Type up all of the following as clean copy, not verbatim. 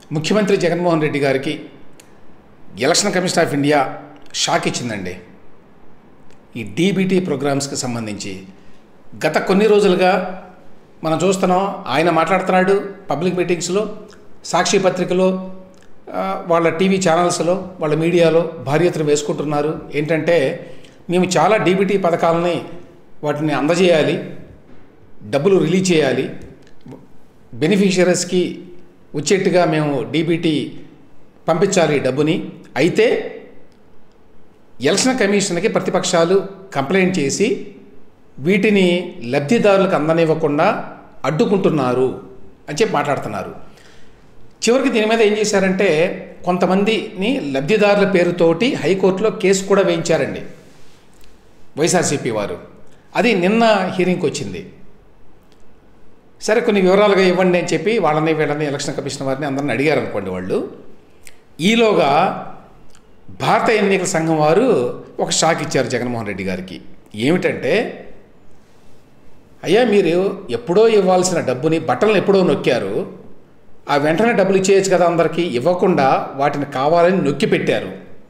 ముఖ్యమంత్రి జగన్మోహన్ రెడ్డి గారికి election commission of India shock ఇచ్చిందండి. ఈ డీబీటీ ప్రోగ్రామ్స్కి సంబంధించి గత కొన్ని రోజులుగా మనం చూస్తున్నాం. ఆయన మాట్లాడుతున్నాడు పబ్లిక్ మీటింగ్స్లో, సాక్షి పత్రికలో, వాళ్ళ టీవీ ఛానల్స్లో, వాళ్ళ మీడియాలో భారీ ఎత్తున వేసుకుంటున్నారు. ఏంటంటే మేము చాలా డీబీటీ పథకాలని వాటిని అందజేయాలి, డబ్బులు రిలీజ్ చేయాలి, బెనిఫిషియరీస్కి వచ్చేట్టుగా మేము డీబీటీ పంపించాలి డబ్బుని. అయితే ఎలక్షన్ కమిషన్కి ప్రతిపక్షాలు కంప్లైంట్ చేసి వీటిని లబ్ధిదారులకు అందనివ్వకుండా అడ్డుకుంటున్నారు అని చెప్పి మాట్లాడుతున్నారు. చివరికి దీని మీద ఏం చేశారంటే కొంతమందిని లబ్ధిదారుల పేరుతోటి హైకోర్టులో కేసు కూడా వేయించారండి వైఎస్ఆర్సీపీ వారు. అది నిన్న హీరింగ్కి వచ్చింది. సరే, కొన్ని వివరాలుగా ఇవ్వండి అని చెప్పి వాళ్ళని వీళ్ళని ఎలక్షన్ కమిషన్ వారిని అందరిని అడిగారు అనుకోండి. వాళ్ళు ఈలోగా భారత ఎన్నికల సంఘం వారు ఒక షాక్ ఇచ్చారు జగన్మోహన్ రెడ్డి గారికి. ఏమిటంటే, అయ్యా మీరు ఎప్పుడో ఇవ్వాల్సిన డబ్బుని బట్టలను ఎప్పుడో నొక్కారు, ఆ వెంటనే డబ్బులు ఇచ్చేయచ్చు కదా, అందరికీ ఇవ్వకుండా వాటిని కావాలని నొక్కి పెట్టారు.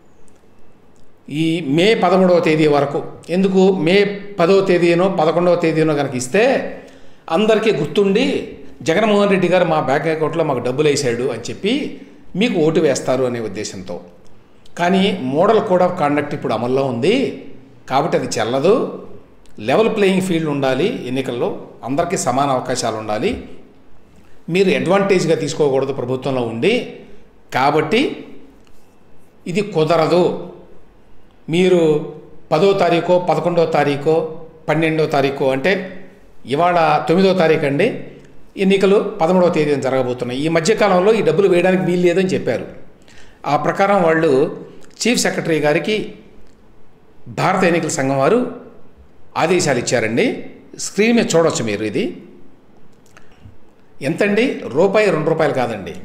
ఈ మే 13వ తేదీ వరకు ఎందుకు, మే 10వ తేదీనో 11వ తేదీనో కనుక ఇస్తే అందరికీ గుర్తుండి జగన్మోహన్ రెడ్డి గారు మా బ్యాంక్ అకౌంట్లో మాకు డబ్బులు వేసాడు అని చెప్పి మీకు ఓటు వేస్తారు అనే ఉద్దేశంతో. కానీ మోడల్ కోడ్ ఆఫ్ కాండక్ట్ ఇప్పుడు అమల్లో ఉంది కాబట్టి అది చెల్లదు. లెవెల్ ప్లేయింగ్ ఫీల్డ్ ఉండాలి, ఎన్నికల్లో అందరికీ సమాన అవకాశాలు ఉండాలి, మీరు అడ్వాంటేజ్గా తీసుకోకూడదు ప్రభుత్వంలో ఉండి, కాబట్టి ఇది కుదరదు. మీరు 10వ తారీఖో 11వ తారీఖో 12వ తారీఖు అంటే ఇవాళ 9వ తారీఖు అండి, ఎన్నికలు 13వ తేదీన జరగబోతున్నాయి. ఈ మధ్యకాలంలో ఈ డబ్బులు వేయడానికి వీలు లేదని చెప్పారు. ఆ ప్రకారం వాళ్ళు చీఫ్ సెక్రటరీ గారికి భారత ఎన్నికల సంఘం వారు ఆదేశాలు ఇచ్చారండి. స్క్రీన్ మీద చూడవచ్చు మీరు. ఇది ఎంతండి? రూపాయి 2 రూపాయలు కాదండి,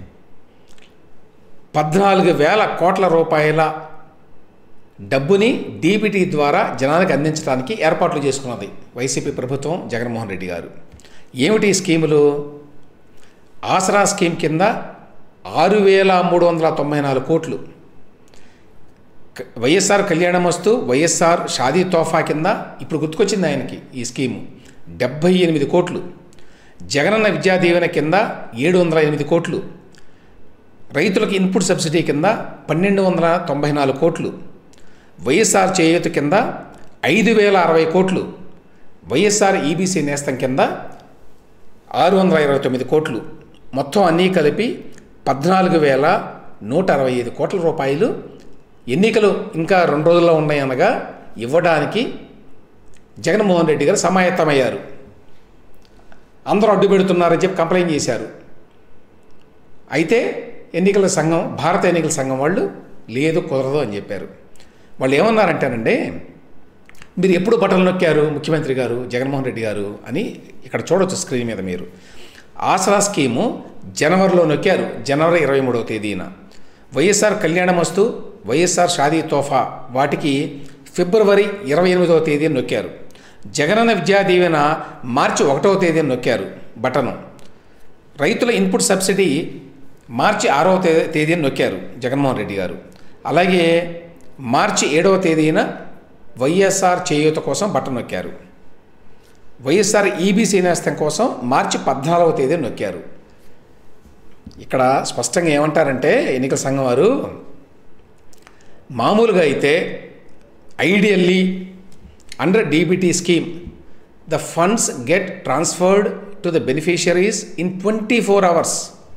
14,000 కోట్ల రూపాయల డబ్బుని డీబీటీ ద్వారా జనానికి అందించడానికి ఏర్పాట్లు చేసుకున్నది వైసీపీ ప్రభుత్వం, జగన్మోహన్ రెడ్డి గారు. ఏమిటి స్కీములు? ఆసరా స్కీమ్ కింద 6,394 కోట్లు, వైఎస్ఆర్ కళ్యాణమస్తు, వైఎస్ఆర్ షాదీ తోఫా కింద ఇప్పుడు గుర్తుకొచ్చింది ఆయనకి ఈ స్కీము 78 కోట్లు, జగనన్న విద్యా దీవెన కింద 708 కోట్లు, రైతులకు ఇన్పుట్ సబ్సిడీ కింద 1,294 కోట్లు, వైఎస్ఆర్ చేయూత కింద 5,060 కోట్లు, వైఎస్ఆర్ ఈబీసీ నేస్తం కింద 629 కోట్లు, మొత్తం అన్నీ కలిపి 14,165 కోట్ల రూపాయలు ఎన్నికలు ఇంకా 2 రోజుల్లో ఉన్నాయి అనగా ఇవ్వడానికి జగన్మోహన్ రెడ్డి గారు సమాయత్తమయ్యారు. అందరూ అడ్డు పెడుతున్నారని చెప్పి కంప్లైంట్ చేశారు. అయితే ఎన్నికల సంఘం, భారత ఎన్నికల సంఘం వాళ్ళు లేదు, కుదరదు అని చెప్పారు. వాళ్ళు ఏమన్నారంటేనండి, మీరు ఎప్పుడు బటన్ నొక్కారు ముఖ్యమంత్రి గారు జగన్మోహన్ రెడ్డి గారు అని ఇక్కడ చూడవచ్చు స్క్రీన్ మీద మీరు. ఆసరా స్కీము జనవరిలో నొక్కారు, జనవరి 23వ తేదీన. వైఎస్ఆర్ కళ్యాణమస్తు, వైఎస్ఆర్ షాదీ తోఫా వాటికి ఫిబ్రవరి 28వ తేదీన నొక్కారు. జగనన్న విద్యా దీవెన మార్చి 1వ తేదీన నొక్కారు బటను. రైతుల ఇన్పుట్ సబ్సిడీ మార్చి 6వ తేదీన నొక్కారు జగన్మోహన్ రెడ్డి గారు. అలాగే మార్చి 7వ తేదీన వైఎస్ఆర్ చేయూత కోసం బటన్ నొక్కారు. వైఎస్ఆర్ ఈబీసీ నేస్తం కోసం మార్చి 14వ తేదీన నొక్కారు. ఇక్కడ స్పష్టంగా ఏమంటారంటే ఎన్నికల సంఘం వారు, మామూలుగా అయితే ideally under DBT scheme the funds get transferred to the beneficiaries in 24 hours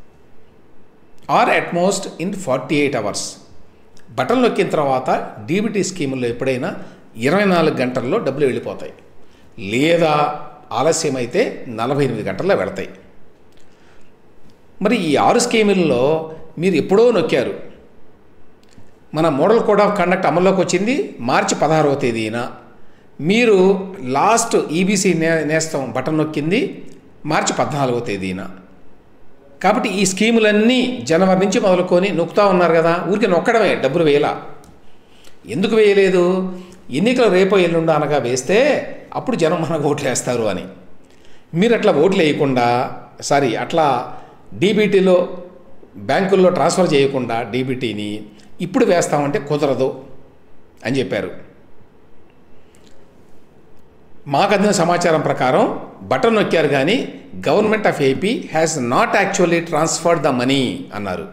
or at most in 48 hours. Button నొక్కిన తర్వాత డీబీటీ స్కీముల్లో ఎప్పుడైనా 24 గంటల్లో డబ్బులు వెళ్ళిపోతాయి, లేదా ఆలస్యమైతే 48 గంటల్లో వెళతాయి. మరి ఈ 6 స్కీముల్లో మీరు ఎప్పుడో నొక్కారు. మన మోడల్ కోడ్ ఆఫ్ కండక్ట్ అమల్లోకి వచ్చింది మార్చి 16వ తేదీన. మీరు లాస్ట్ ఈబీసీ నేస్తం బటన్ నొక్కింది మార్చి 14వ తేదీన. కాబట్టి ఈ స్కీములన్నీ జనవరి నుంచి మొదలుకొని నొక్కుతూ ఉన్నారు కదా, ఊరికి నొక్కడమే, డబ్బులు వేయాల. ఎందుకు వేయలేదు? ఎన్నికలు రేపో ఎల్లుండో అనగా వేస్తే అప్పుడు జనం మనకు ఓట్లు వేస్తారు అని. మీరు అట్లా ఓట్లు వేయకుండా, అట్లా డీబీటీలో బ్యాంకుల్లో ట్రాన్స్ఫర్ చేయకుండా డీబీటీని ఇప్పుడు వేస్తామంటే కుదరదు అని చెప్పారు. మాకు అందిన సమాచారం ప్రకారం బటన్ నొక్కారు కానీ government of AP has not actually transferred the money అన్నారు.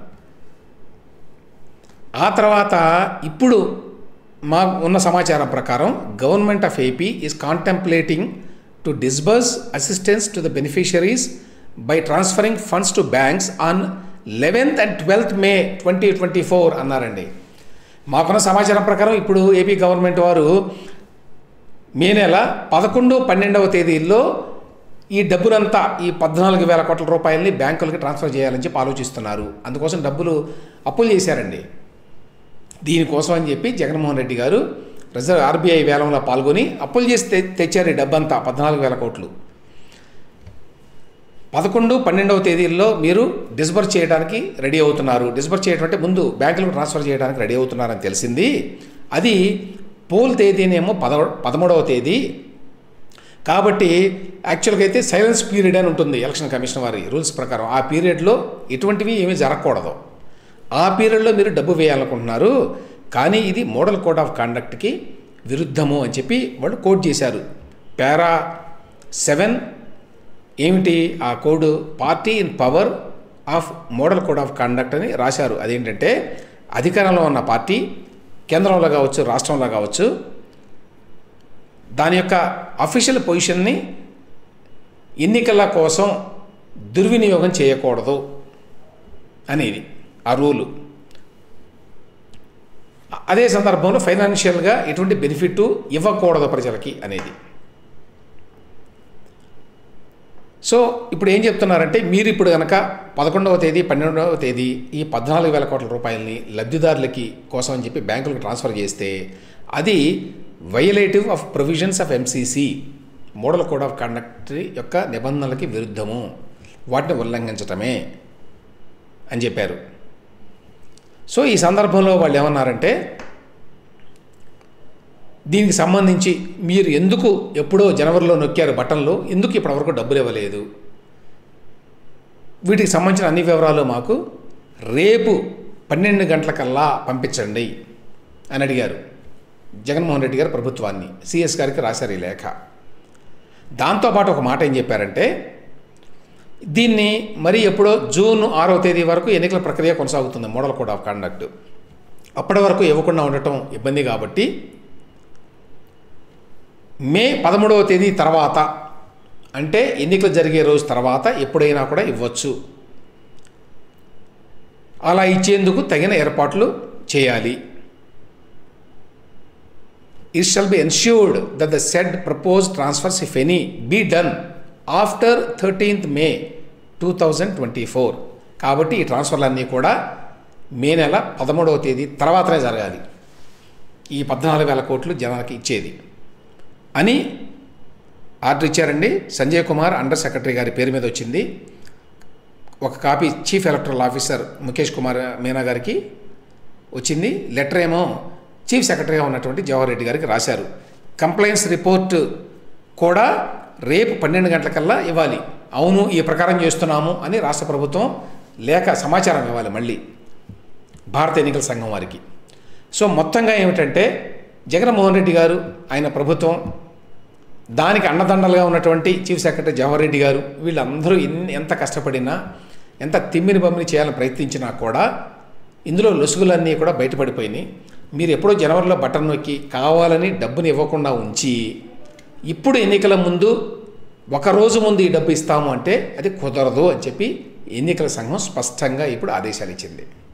ఆ తర్వాత ఇప్పుడు మాకు ఉన్న సమాచారం ప్రకారం government of AP is contemplating to disburse assistance to the beneficiaries by transferring funds to banks on 11th and 12th May 2024 అన్నారండి. మాకున్న సమాచారం ప్రకారం ఇప్పుడు ఏపీ గవర్నమెంట్ వారు మే నెల 11, 12వ తేదీల్లో ఈ డబ్బునంతా ఈ 14,000 కోట్ల రూపాయలని బ్యాంకులకి ట్రాన్స్ఫర్ చేయాలని చెప్పి ఆలోచిస్తున్నారు. అందుకోసం డబ్బులు అప్పులు చేశారండి. దీనికోసం అని చెప్పి జగన్మోహన్ రెడ్డి గారు రిజర్వ్ ఆర్బీఐ వేలంలో పాల్గొని అప్పులు చేసి తెచ్చారు ఈ డబ్బంతా 14,000 కోట్లు. 11, 12వ తేదీల్లో మీరు డిస్బర్స్ చేయడానికి రెడీ అవుతున్నారు. డిస్బర్స్ చేయడం అంటే ముందు బ్యాంకులకు ట్రాన్స్ఫర్ చేయడానికి రెడీ అవుతున్నారని తెలిసింది. అది పోల్ తేదీనేమో 13వ తేదీ. కాబట్టి యాక్చువల్గా అయితే సైలెన్స్ పీరియడ్ అని ఉంటుంది ఎలక్షన్ కమిషన్ వారి రూల్స్ ప్రకారం. ఆ పీరియడ్లో ఎటువంటివి ఏమీ జరగకూడదు. ఆ పీరియడ్లో మీరు డబ్బు వేయాలనుకుంటున్నారు, కానీ ఇది మోడల్ కోడ్ ఆఫ్ కండక్ట్కి విరుద్ధము అని చెప్పి వాళ్ళు కోడ్ చేశారు. పారా 7 ఏమిటి ఆ code? Party in power of model code of conduct అని రాశారు. అదేంటంటే అధికారంలో ఉన్న పార్టీ కేంద్రంలో కావచ్చు, రాష్ట్రంలో కావచ్చు, దాని యొక్క అఫీషియల్ పొజిషన్ని ఎన్నికల కోసం దుర్వినియోగం చేయకూడదు అనేది ఆ రూలు. అదే సందర్భంలో ఫైనాన్షియల్గా ఎటువంటి బెనిఫిట్ ఇవ్వకూడదు ప్రజలకి అనేది. సో ఇప్పుడు ఏం చెప్తున్నారంటే మీరు ఇప్పుడు కనుక 11వ తేదీ 12వ తేదీ ఈ 14,000 కోట్ల రూపాయలని లబ్ధిదారులకి కోసం అని చెప్పి బ్యాంకులకు ట్రాన్స్ఫర్ చేస్తే అది violative of provisions of MCC model code of conduct యొక్క నిబంధనలకి విరుద్ధము, వాటిని ఉల్లంఘించటమే అని చెప్పారు. సో ఈ సందర్భంలో వాళ్ళు ఏమన్నారంటే దీనికి సంబంధించి మీరు ఎందుకు ఎప్పుడో జనవరిలో నొక్కారు బటన్లు, ఎందుకు ఇప్పటివరకు డబ్బులు ఇవ్వలేదు, వీటికి సంబంధించిన అన్ని వివరాలు మాకు రేపు 12 గంటలకల్లా పంపించండి అని అడిగారు జగన్మోహన్ రెడ్డి గారు ప్రభుత్వాన్ని. సిఎస్ గారికి రాశారు ఈ లేఖ. దాంతోపాటు ఒక మాట ఏం చెప్పారంటే దీన్ని మరి ఎప్పుడో జూన్ 6వ తేదీ వరకు ఎన్నికల ప్రక్రియ కొనసాగుతుంది మోడల్ కోడ్ ఆఫ్ కండక్ట్. అప్పటి వరకు ఇవ్వకుండా ఉండటం ఇబ్బంది కాబట్టి మే 13వ తేదీ తర్వాత, అంటే ఎన్నికలు జరిగే రోజు తర్వాత ఎప్పుడైనా కూడా ఇవ్వచ్చు. అలా ఇచ్చేందుకు తగిన ఏర్పాట్లు చేయాలి. It shall be ensured that the said proposed transfers, if any, be done after 13th May 2024. కాబట్టి ఈ ట్రాన్స్ఫర్లన్నీ కూడా మే నెల 13వ తేదీ తర్వాతనే జరగాలి. ఈ 14,000 కోట్లు జనానికి ఇచ్చేది అని ఆర్డర్ ఇచ్చారండి. సంజయ్ కుమార్ అండర్ సెక్రటరీ గారి పేరు మీద వచ్చింది. ఒక copy chief electoral officer Mukesh Kumar Meena గారికి వచ్చింది. లెటర్ ఏమో చీఫ్ సెక్రటరీగా ఉన్నటువంటి జవహర్ రెడ్డి గారికి రాశారు. కంప్లైంట్స్ రిపోర్ట్ కూడా రేపు 12 గంటలకల్లా ఇవ్వాలి. అవును ఈ ప్రకారం చేస్తున్నాము అని రాష్ట్ర ప్రభుత్వం లేక సమాచారం ఇవ్వాలి మళ్ళీ భారత ఎన్నికల సంఘం వారికి. సో మొత్తంగా ఏమిటంటే జగన్మోహన్ రెడ్డి గారు, ఆయన ప్రభుత్వం, దానికి అండదండలుగా ఉన్నటువంటి చీఫ్ సెక్రటరీ జవహర్ రెడ్డి గారు, వీళ్ళందరూ ఎంత కష్టపడినా, ఎంత తిమ్మిని బమ్మిని చేయాలని ప్రయత్నించినా కూడా ఇందులో లొసుగులన్నీ కూడా బయటపడిపోయినాయి. మీరు ఎప్పుడో జనవరిలో బటన్ నొక్కి కావాలని డబ్బుని ఇవ్వకుండా ఉంచి ఇప్పుడు ఎన్నికల ముందు ఒకరోజు ముందు ఈ డబ్బు ఇస్తాము అంటే అది కుదరదు అని చెప్పి ఎన్నికల సంఘం స్పష్టంగా ఇప్పుడు ఆదేశాలు ఇచ్చింది.